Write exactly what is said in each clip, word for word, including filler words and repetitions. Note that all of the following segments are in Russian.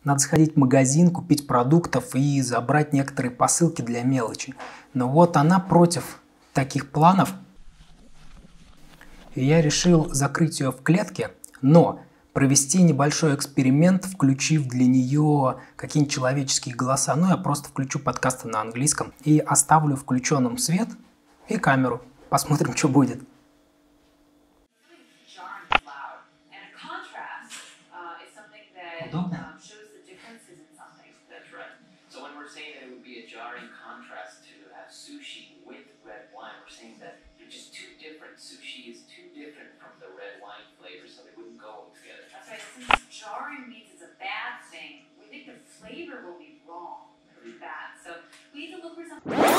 Надо сходить в магазин, купить продуктов и забрать некоторые посылки для мелочи. Но вот она против таких планов. И я решил закрыть ее в клетке, но провести небольшой эксперимент, включив для нее какие-нибудь человеческие голоса. Ну, я просто включу подкасты на английском и оставлю включенным свет и камеру. Посмотрим, что будет. Удобно? Jarring means it's a bad thing. We think the flavor will be wrong. It'll be bad. So we need to look for something. Um,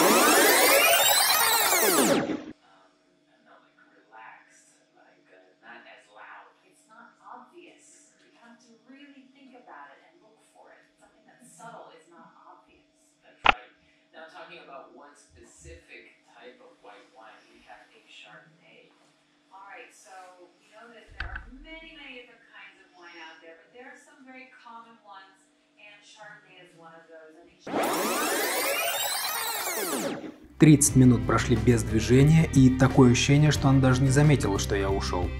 not like relaxed, like uh, not as loud. It's not obvious. You have to really think about it and look for it. Something that's subtle is not obvious. That's right. Now talking about one specific type of white wine, we have a Chardonnay. All right, so we know that there are many, many different kinds of wine out there, but there are some very common ones, and Chardonnay is one of those. тридцать минут прошли без движения, и такое ощущение, что она даже не заметила, что я ушел.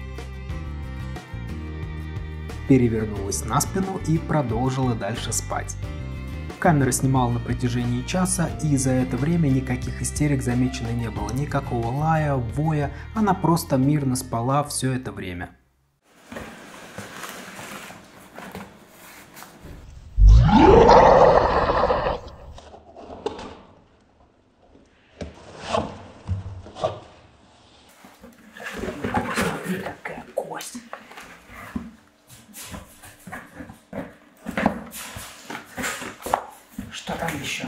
Перевернулась на спину и продолжила дальше спать. Камера снимала на протяжении часа, и за это время никаких истерик замечено не было, никакого лая, воя, она просто мирно спала все это время. Смотри, какая кость. Что там еще?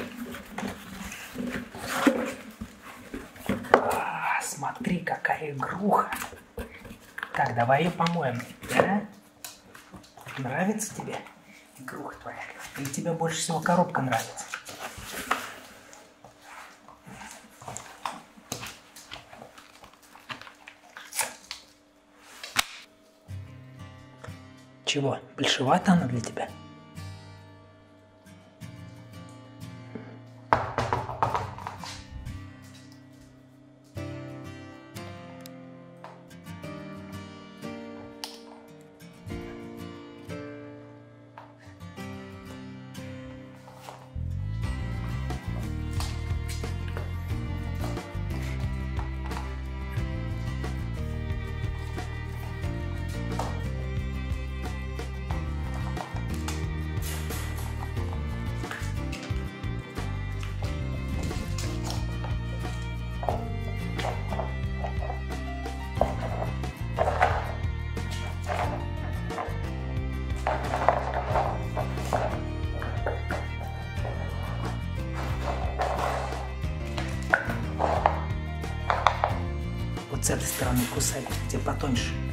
А, смотри, какая игруха. Так, давай ее помоем. Да? Нравится тебе игруха твоя? Или тебе больше всего коробка нравится? Чего, большевата она для тебя? Вот с этой стороны кусай, где потоньше.